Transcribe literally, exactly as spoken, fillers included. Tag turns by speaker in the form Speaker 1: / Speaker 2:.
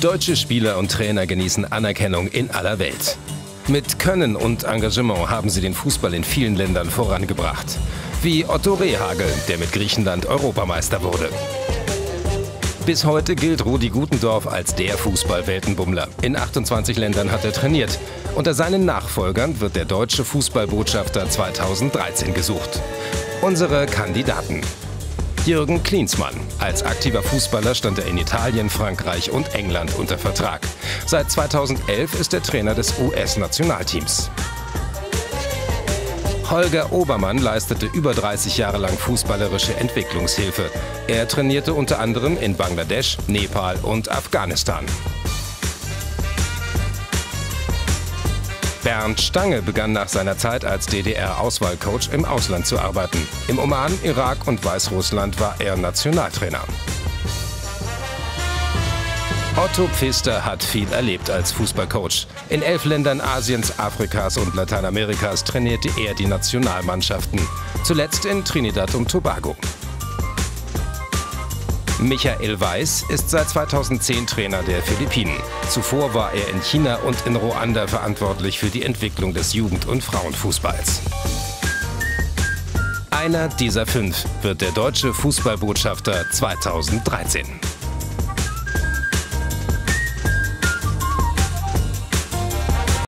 Speaker 1: Deutsche Spieler und Trainer genießen Anerkennung in aller Welt. Mit Können und Engagement haben sie den Fußball in vielen Ländern vorangebracht. Wie Otto Rehhagel, der mit Griechenland Europameister wurde. Bis heute gilt Rudi Gutendorf als der Fußball-Weltenbummler. In achtundzwanzig Ländern hat er trainiert. Unter seinen Nachfolgern wird der deutsche Fußballbotschafter zweitausenddreizehn gesucht. Unsere Kandidaten: Jürgen Klinsmann. Als aktiver Fußballer stand er in Italien, Frankreich und England unter Vertrag. Seit zweitausendelf ist er Trainer des U S-Nationalteams. Holger Obermann leistete über dreißig Jahre lang fußballerische Entwicklungshilfe. Er trainierte unter anderem in Bangladesch, Nepal und Afghanistan. Bernd Stange begann nach seiner Zeit als D D R-Auswahlcoach im Ausland zu arbeiten. Im Oman, Irak und Weißrussland war er Nationaltrainer. Otto Pfister hat viel erlebt als Fußballcoach. In elf Ländern Asiens, Afrikas und Lateinamerikas trainierte er die Nationalmannschaften. Zuletzt in Trinidad und Tobago. Michael Weiß ist seit zweitausendzehn Trainer der Philippinen. Zuvor war er in China und in Ruanda verantwortlich für die Entwicklung des Jugend- und Frauenfußballs. Einer dieser fünf wird der deutsche Fußballbotschafter zweitausenddreizehn.